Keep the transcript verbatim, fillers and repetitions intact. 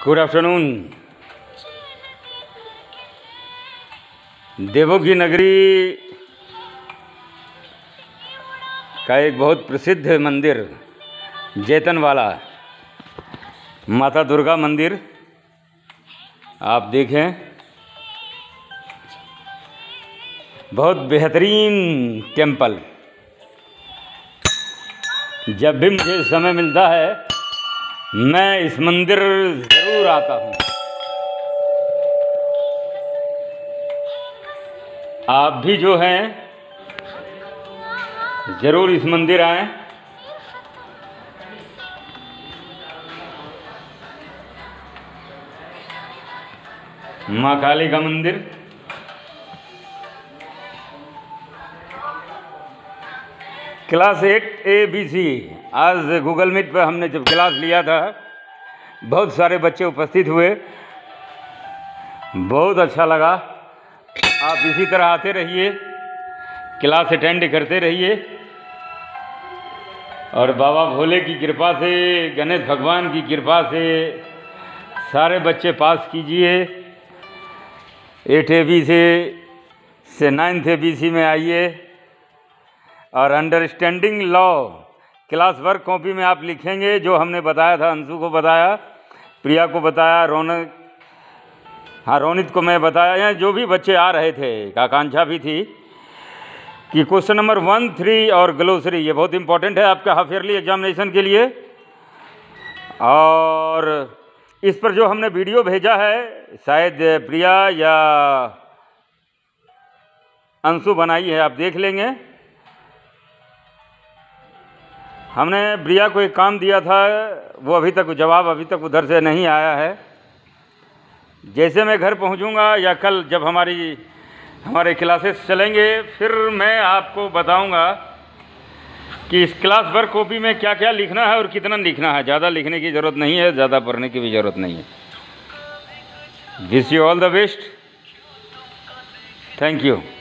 Good afternoon. देवों की नगरी का एक बहुत प्रसिद्ध मंदिर जैतनवाला माता दुर्गा मंदिर आप देखें, बहुत बेहतरीन टेम्पल। जब भी मुझे समय मिलता है मैं इस मंदिर ज़रूर आता हूँ। आप भी जो हैं ज़रूर इस मंदिर आएं। माँ काली का मंदिर। Class eight A B C, आज गूगल मीट पर हमने जब क्लास लिया था बहुत सारे बच्चे उपस्थित हुए, बहुत अच्छा लगा। आप इसी तरह आते रहिए, क्लास अटेंड करते रहिए और बाबा भोले की कृपा से, गणेश भगवान की कृपा से सारे बच्चे पास कीजिए। एट ए बी से से नाइन्थ ए बी सी में आइए और understanding law class work copy में आप लिखेंगे जो हमने बताया था। अंशु को बताया, प्रिया को बताया, रौनक हाँ रोनित को मैं बताया, जो भी बच्चे आ रहे थे, आकांक्षा भी थी कि क्वेश्चन नंबर वन थ्री और ग्लोसरी ये बहुत इंपॉर्टेंट है आपका हाफ ईयरली एग्जामिनेशन के लिए। और इस पर जो हमने वीडियो भेजा है शायद प्रिया या अंशु बनाई है, आप देख लेंगे। हमने प्रिया को एक काम दिया था, वो अभी तक जवाब अभी तक उधर से नहीं आया है। जैसे मैं घर पहुंचूंगा या कल जब हमारी हमारे क्लासेस चलेंगे फिर मैं आपको बताऊंगा कि इस क्लास वर्क कॉपी में क्या क्या लिखना है और कितना लिखना है। ज़्यादा लिखने की ज़रूरत नहीं है, ज़्यादा पढ़ने की भी ज़रूरत नहीं है। Wish you all the best. Thank you.